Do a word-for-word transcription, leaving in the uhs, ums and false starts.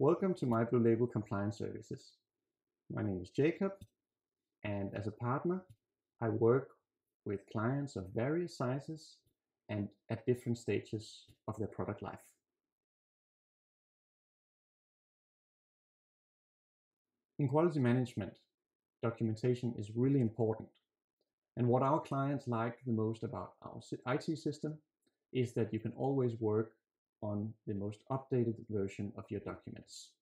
Welcome to MyBlueLabel Compliance Services. My name is Jacob, and as a partner, I work with clients of various sizes and at different stages of their product life. In quality management, documentation is really important. And what our clients like the most about our I T system is that you can always work on the most updated version of your documents.